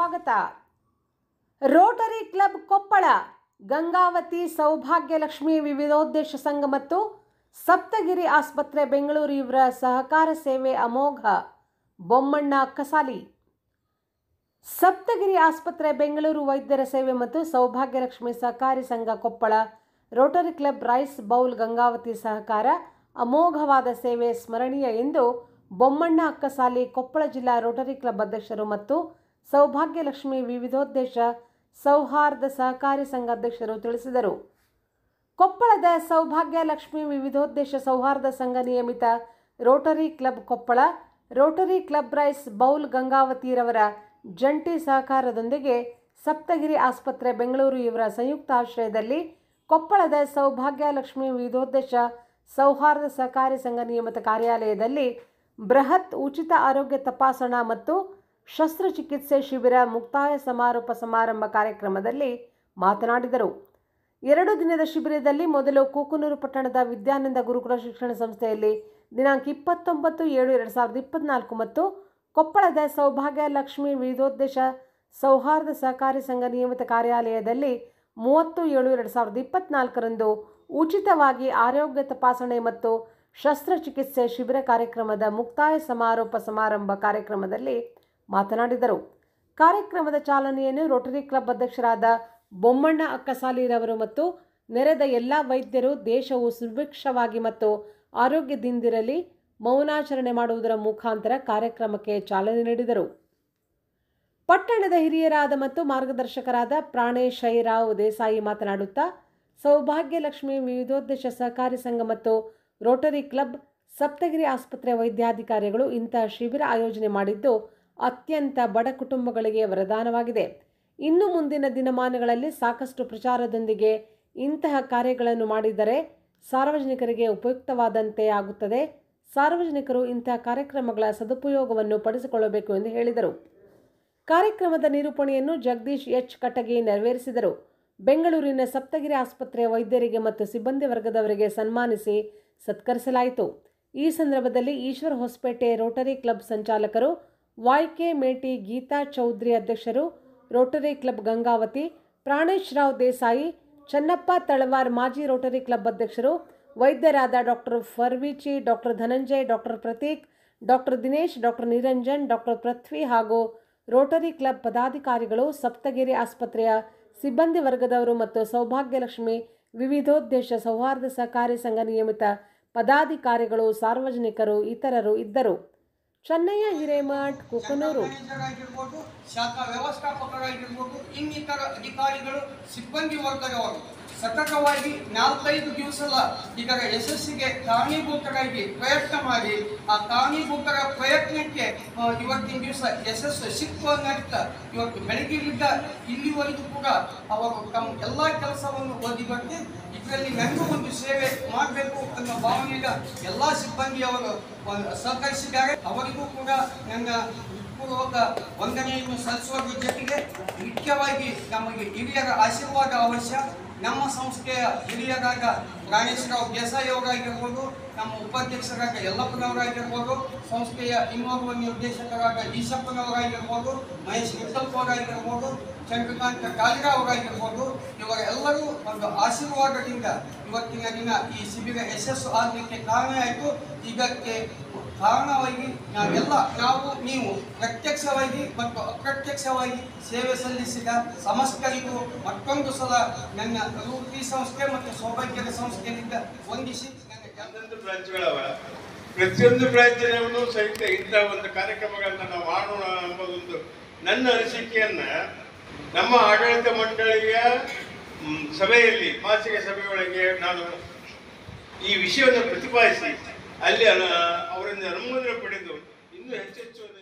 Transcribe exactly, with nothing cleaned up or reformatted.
ಸ್ವಾಗತ. Rotary club Koppal, Gangavathi Soubhagyalakshmi ವಿವಿಧೋದ್ದೇಶ ಸಂಘ ಮತ್ತು ಸಪ್ತಗಿರಿ ಆಸ್ಪತ್ರೆ ಬೆಂಗಳೂರು ಇವರ ಸಹಕಾರ ಸೇವೆ ಅಮೋಘ. ಬೊಮ್ಮಣ್ಣ ಅಕ್ಕಸಾಲಿ. ಸಪ್ತಗಿರಿ ಆಸ್ಪತ್ರೆ ಬೆಂಗಳೂರು ವೈದ್ಯರ ಸೇವೆ ಮತ್ತು ಸೌಭಾಗ್ಯಲಕ್ಷ್ಮಿ ಸಹಕಾರಿ ಸಂಘ Koppal, Rotary club rice bowl Gangavathi ಸಹಕಾರ ಅಮೋಘವಾದ ಸೇವೆ ಸ್ಮರಣೀಯ ಎಂದು ಬೊಮ್ಮಣ್ಣ ಅಕ್ಕಸಾಲಿ ಕೊಪ್ಪಳ ಜಿಲ್ಲಾ ರೋಟರಿ ಕ್ಲಬ್ ಅಧ್ಯಕ್ಷರು ಮತ್ತು ಸೌಭಾಗ್ಯಲಕ್ಷ್ಮಿ ವಿವಿಧೋದ್ದೇಶ ಸೌಹಾರ್ದ ಸಹಕಾರಿ ಸಂಘ ಅಧ್ಯಕ್ಷರು ತಿಳಿಸಿದರು. ಕೊಪ್ಪಳದ ಸೌಭಾಗ್ಯಲಕ್ಷ್ಮಿ ವಿವಿಧೋದ್ದೇಶ ಸೌಹಾರ್ದ ಸಂಘ ನಿಯಮಿತ Rotary club Koppal, Rotary club rice bowl ಗಂಗಾವತಿರವರ ಜಂಟಿ ಸಹಕಾರದೊಂದಿಗೆ ಸಪ್ತಗಿರಿ ಆಸ್ಪತ್ರೆ ಬೆಂಗಳೂರು ಇವರ ಸಂಯುಕ್ತ ಆಶ್ರಯದಲ್ಲಿ ಕೊಪ್ಪಳದ ಸೌಭಾಗ್ಯಲಕ್ಷ್ಮಿ ವಿವಿಧೋದ್ದೇಶ ಸೌಹಾರ್ದ ಸಹಕಾರಿ ಸಂಘ ನಿಯಮಿತ ಕಾರ್ಯಾಲಯದಲ್ಲಿ ಬೃಹತ್ ಉಚಿತ ಆರೋಗ್ಯ ತಪಾಸಣಾ ಮತ್ತು ಶಸ್ತ್ರಚಿಕಿತ್ಸೆ ಶಿಬಿರ ಮುಕ್ತಾಯ ಸಮಾರೋಪ ಸಮಾರಂಭ ಕಾರ್ಯಕ್ರಮದಲ್ಲಿ ಮಾತನಾಡಿದರು. ಎರಡು ದಿನದ ಶಿಬಿರದಲ್ಲಿ ಮೊದಲು ಕೂಕನೂರು ಪಟ್ಟಣದ ವಿದ್ಯಾನಂದ ಗುರುಕುಲ ಶಿಕ್ಷಣ ಸಂಸ್ಥೆಯಲ್ಲಿ ದಿನಾಂಕ ಇಪ್ಪತ್ತೊಂಬತ್ತು ಏಳು ಎರಡು ಸಾವಿರದ ಇಪ್ಪತ್ತ್ನಾಲ್ಕು ಮತ್ತು ಕೊಪ್ಪಳದ ಸೌಭಾಗ್ಯಲಕ್ಷ್ಮಿ ವಿವಿಧೋದ್ದೇಶ ಸೌಹಾರ್ದ ಸಹಕಾರಿ ಸಂಘ ನಿಯಮಿತ ಕಾರ್ಯಾಲಯದಲ್ಲಿ ಮೂವತ್ತು ಏಳು ಎರಡು ಸಾವಿರದ ಇಪ್ಪತ್ತ್ನಾಲ್ಕರಂದು ಉಚಿತವಾಗಿ ಆರೋಗ್ಯ ತಪಾಸಣೆ ಮತ್ತು ಶಸ್ತ್ರಚಿಕಿತ್ಸೆ ಶಿಬಿರ ಕಾರ್ಯಕ್ರಮದ ಮುಕ್ತಾಯ ಸಮಾರೋಪ ಸಮಾರಂಭ ಕಾರ್ಯಕ್ರಮದಲ್ಲಿ ಮಾತನಾಡಿದರು. ಕಾರ್ಯಕ್ರಮದ ಚಾಲನೆಯನ್ನು ರೋಟರಿ ಕ್ಲಬ್ ಅಧ್ಯಕ್ಷರಾದ ಬೊಮ್ಮಣ್ಣ ಅಕ್ಕಸಾಲಿರವರು ಮತ್ತು ನೆರೆದ ಎಲ್ಲ ವೈದ್ಯರು ದೇಶವು ಸುಭಿಕ್ಷವಾಗಿ ಮತ್ತು ಆರೋಗ್ಯದಿಂದಿರಲಿ ಮೌನಾಚರಣೆ ಮಾಡುವುದರ ಮುಖಾಂತರ ಕಾರ್ಯಕ್ರಮಕ್ಕೆ ಚಾಲನೆ ನೀಡಿದರು. ಪಟ್ಟಣದ ಹಿರಿಯರಾದ ಮತ್ತು ಮಾರ್ಗದರ್ಶಕರಾದ ಪ್ರಾಣೇಶ್ ರಾವ್ ದೇಸಾಯಿ ಮಾತನಾಡುತ್ತಾ, ಸೌಭಾಗ್ಯಲಕ್ಷ್ಮಿ ವಿವಿಧೋದ್ದೇಶ ಸಹಕಾರಿ ಸಂಘ ಮತ್ತು ರೋಟರಿ ಕ್ಲಬ್ ಸಪ್ತಗಿರಿ ಆಸ್ಪತ್ರೆ ವೈದ್ಯಾಧಿಕಾರಿಗಳು ಇಂತಹ ಶಿಬಿರ ಆಯೋಜನೆ ಮಾಡಿದ್ದು ಅತ್ಯಂತ ಬಡ ಕುಟುಂಬಗಳಿಗೆ ವರದಾನವಾಗಿದೆ. ಇನ್ನು ಮುಂದಿನ ದಿನಮಾನಗಳಲ್ಲಿ ಸಾಕಷ್ಟು ಪ್ರಚಾರದೊಂದಿಗೆ ಇಂತಹ ಕಾರ್ಯಗಳನ್ನು ಮಾಡಿದರೆ ಸಾರ್ವಜನಿಕರಿಗೆ ಉಪಯುಕ್ತವಾದಂತೆ ಆಗುತ್ತದೆ. ಸಾರ್ವಜನಿಕರು ಇಂತಹ ಕಾರ್ಯಕ್ರಮಗಳ ಸದುಪಯೋಗವನ್ನು ಪಡಿಸಿಕೊಳ್ಳಬೇಕು ಎಂದು ಹೇಳಿದರು. ಕಾರ್ಯಕ್ರಮದ ನಿರೂಪಣೆಯನ್ನು ಜಗದೀಶ್ ಎಚ್ ಕಟಗಿ ನೆರವೇರಿಸಿದರು. ಬೆಂಗಳೂರಿನ ಸಪ್ತಗಿರಿ ಆಸ್ಪತ್ರೆಯ ವೈದ್ಯರಿಗೆ ಮತ್ತು ಸಿಬ್ಬಂದಿ ವರ್ಗದವರಿಗೆ ಸನ್ಮಾನಿಸಿ ಸತ್ಕರಿಸಲಾಯಿತು. ಈ ಸಂದರ್ಭದಲ್ಲಿ ಈಶ್ವರ್ ಹೊಸಪೇಟೆ ರೋಟರಿ ಕ್ಲಬ್ ಸಂಚಾಲಕರು ವಾಯ್ಕೆ ಮೇಟಿ ಗೀತಾ ಚೌಧರಿ ಅಧ್ಯಕ್ಷರು, ರೋಟರಿ ಕ್ಲಬ್ ಗಂಗಾವತಿ ಪ್ರಾಣೇಶ್ ರಾವ್ ದೇಸಾಯಿ, ಚನ್ನಪ್ಪ ತಳವಾರ್ ಮಾಜಿ ರೋಟರಿ ಕ್ಲಬ್ ಅಧ್ಯಕ್ಷರು, ವೈದ್ಯರಾದ ಡಾಕ್ಟರ್ ಫರ್ವಿಚಿ, doctor Dhananjay, doctor Prateek, doctor Dinesh, doctor Niranjan, doctor Prithvi ಹಾಗೂ ರೋಟರಿ ಕ್ಲಬ್ ಪದಾಧಿಕಾರಿಗಳು, ಸಪ್ತಗಿರಿ ಆಸ್ಪತ್ರೆಯ ಸಿಬ್ಬಂದಿ ವರ್ಗದವರು ಮತ್ತು ಸೌಭಾಗ್ಯಲಕ್ಷ್ಮಿ ವಿವಿಧೋದ್ದೇಶ ಸೌಹಾರ್ದ ಸಹಕಾರಿ ಸಂಘ ನಿಯಮಿತ ಪದಾಧಿಕಾರಿಗಳು, ಸಾರ್ವಜನಿಕರು ಇತರರು ಇದ್ದರು. ಚೆನ್ನಯ್ಯ ಹಿರೇಮಠ್, ಕುಕನೂರು. ಶಾಖಾ ವ್ಯವಸ್ಥಾಪಕರಾಗಿರ್ಬೋದು, ಇನ್ನಿತರ ಅಧಿಕಾರಿಗಳು, ಸಿಬ್ಬಂದಿ ವರ್ಗದವರು ಸತತವಾಗಿ ನಾಲ್ಕೈದು ದಿವಸದ ಇದರ ಯಶಸ್ಸಿಗೆ ಕಾರಣೀಭೂತರಾಗಿ ಪ್ರಯತ್ನ ಮಾಡಿ ಆ ಕಾರಣೀಭೂತರ ಪ್ರಯತ್ನಕ್ಕೆ ಇವತ್ತಿನ ದಿವಸ ಯಶಸ್ಸು ಸಿಕ್ಕುವ ನಡ್ತಾ ಇವತ್ತು ಬೆಳಗ್ಗೆಯಿಂದ ಇಲ್ಲಿವರೆಗೂ ಕೂಡ ಅವರು ತಮ್ಮ ಎಲ್ಲ ಕೆಲಸವನ್ನು ಓದಿಬಂದು ಇದರಲ್ಲಿ ನನಗೂ ಒಂದು ಸೇವೆ ಮಾಡಬೇಕು ಅನ್ನೋ ಭಾವನೆಯಿಂದ ಎಲ್ಲ ಸಿಬ್ಬಂದಿಯವರು ಸಹಕರಿಸಿದ್ದಾರೆ. ಅವರಿಗೂ ಕೂಡ ನನ್ನ ಪೂರ್ವಕ ವಂದನೆಯನ್ನು ಸಲ್ಲಿಸುವ ಜೊತೆಗೆ ಮುಖ್ಯವಾಗಿ ನಮಗೆ ಹಿರಿಯರ ಆಶೀರ್ವಾದ ಅವಶ್ಯ. ನಮ್ಮ ಸಂಸ್ಥೆಯ ಹಿರಿಯರಾದ ಪ್ರಾಣೇಶ್ ರಾವ್ ದೇಸಾಯಿ ಅವರಾಗಿರ್ಬೋದು, ನಮ್ಮ ಉಪಾಧ್ಯಕ್ಷರಾದ ಯಲ್ಲಪ್ಪನವರಾಗಿರ್ಬೋದು, ಸಂಸ್ಥೆಯ ಇನ್ನೋರ್ವ ನಿರ್ದೇಶಕರಾದ ಈಶಪ್ಪನವರಾಗಿರ್ಬೋದು, ಮಹೇಶ್ ವಿಠಲ್ಪ್ ಅವರಾಗಿರ್ಬೋದು, ಚಂದ್ರಕಾಂತ ಕಾಲಿರಾ ಅವರಾಗಿರ್ಬೋದು, ಇವರ ಎಲ್ಲರೂ ಒಂದು ಆಶೀರ್ವಾದದಿಂದ ಇವತ್ತಿನ ದಿನ ಈ ಶಿಬಿರ ಯಶಸ್ಸು ಆಗಲಿಕ್ಕೆ ಕಾರಣ ಆಯಿತು. ಇದಕ್ಕೆ ಕಾರಣವಾಗಿ ನಾವೆಲ್ಲ ನಾವು ನೀವು ಪ್ರತ್ಯಕ್ಷವಾಗಿ ಮತ್ತು ಅಪ್ರತ್ಯಕ್ಷವಾಗಿ ಸೇವೆ ಸಲ್ಲಿಸಿದ ಸಮಸ್ತರಿಗೂ ಮತ್ತೊಂದು ಸಲ ನನ್ನ ರೋಟರಿ ಸಂಸ್ಥೆ ಮತ್ತು ಸೌಭಾಗ್ಯದ ಸಂಸ್ಥೆಯಿಂದ ವಂದಿಸಿ ಒಂದೊಂದು ಬ್ರಾಂಚ್ಗಳವ ಪ್ರತಿಯೊಂದು ಬ್ರಾಂಚಿನವನು ಸಹಿತ ಇಂಥ ಒಂದು ಕಾರ್ಯಕ್ರಮಗಳನ್ನ ನಾವು ಮಾಡೋಣ ಎಂಬುದೊಂದು ನನ್ನ ಅನಿಸಿಕೆಯನ್ನ ನಮ್ಮ ಆಡಳಿತ ಮಂಡಳಿಯ ಸಭೆಯಲ್ಲಿ ಮಾಸಿಕ ಸಭೆಯೊಳಗೆ ನಾನು ಈ ವಿಷಯವನ್ನು ಪ್ರತಿಪಾದಿಸಿ ಅಲ್ಲಿ ಅವರಿಂದ ಅನುಮೋದನೆ ಪಡೆದು ಇನ್ನೂ ಹೆಚ್ಚೆಚ್ಚು